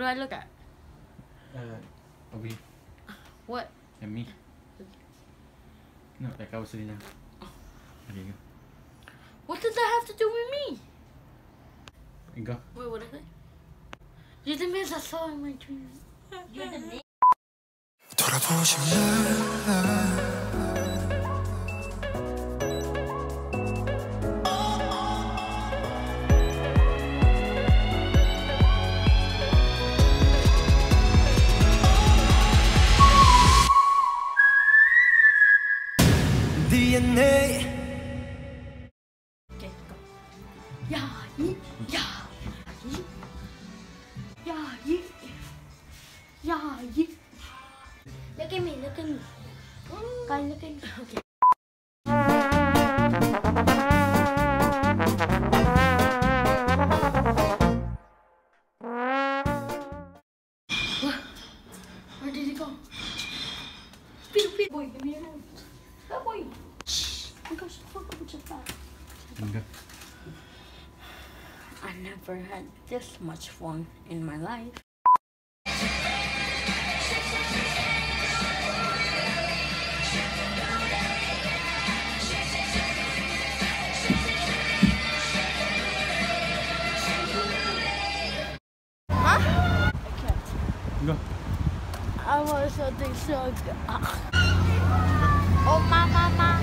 I look at? Over here. What? And me. No, like I was sitting down. There you go. What does that have to do with me? And go. Wait, what is it? You're the man I saw in my dreams. You're the man. DNA. Okay, go. Yeah. Look at me. Guys, look at me. Okay. Where did he go? Peter, boy, give me your hand. That boy. Go, fuck up with your back. Okay. I never had this much fun in my life. Huh? I can't. Go. I want something so good. Oh, mama.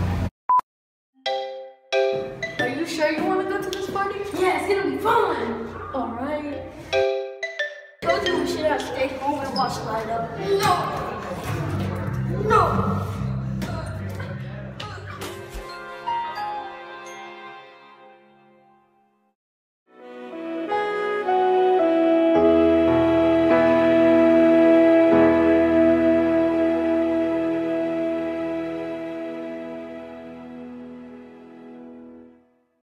Are you sure you want to go to this party? Yeah, it's gonna be fun. Alright. Told you we should have stayed home and watched Light Up. No.